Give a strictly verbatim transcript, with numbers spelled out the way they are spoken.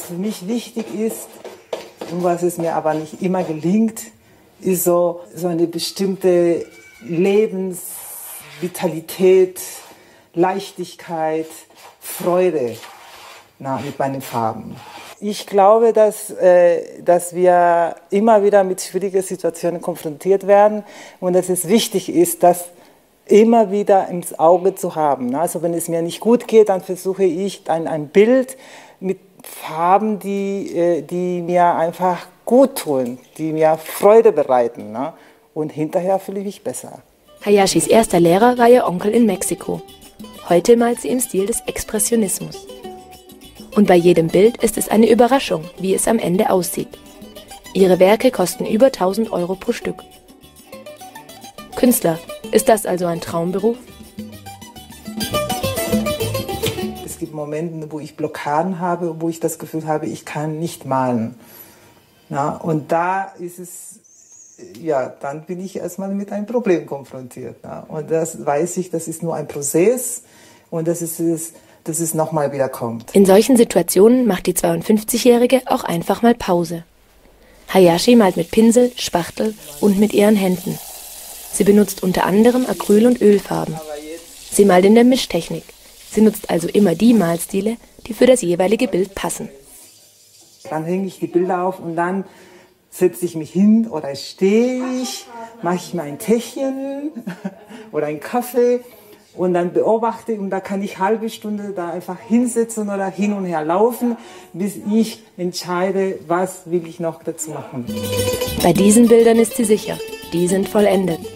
für mich wichtig ist und was es mir aber nicht immer gelingt, ist so, so eine bestimmte Lebensvitalität, Leichtigkeit, Freude na, mit meinen Farben. Ich glaube, dass, äh, dass wir immer wieder mit schwierigen Situationen konfrontiert werden und dass es wichtig ist, das immer wieder ins Auge zu haben. Also wenn es mir nicht gut geht, dann versuche ich ein, ein Bild mit Farben, die, äh, die mir einfach gut tun, die mir Freude bereiten. Ne? Und hinterher fühle ich mich besser. Hayashis erster Lehrer war ihr Onkel in Mexiko. Heute malt sie im Stil des Expressionismus. Und bei jedem Bild ist es eine Überraschung, wie es am Ende aussieht. Ihre Werke kosten über tausend Euro pro Stück. Künstler, ist das also ein Traumberuf? Es gibt Momente, wo ich Blockaden habe, wo ich das Gefühl habe, ich kann nicht malen. Na, und da ist es, ja, dann bin ich erstmal mit einem Problem konfrontiert. Na. Und das weiß ich, das ist nur ein Prozess und das ist es, dass es nochmal wieder kommt. In solchen Situationen macht die zweiundfünfzigjährige auch einfach mal Pause. Hayashi malt mit Pinsel, Spachtel und mit ihren Händen. Sie benutzt unter anderem Acryl- und Ölfarben. Sie malt in der Mischtechnik. Sie nutzt also immer die Malstile, die für das jeweilige Bild passen. Dann hänge ich die Bilder auf und dann setze ich mich hin oder stehe ich, mache ich mir ein Täschchen oder einen Kaffee. Und dann beobachte ich und da kann ich eine halbe Stunde da einfach hinsetzen oder hin und her laufen, bis ich entscheide, was will ich noch dazu machen. Bei diesen Bildern ist sie sicher, die sind vollendet.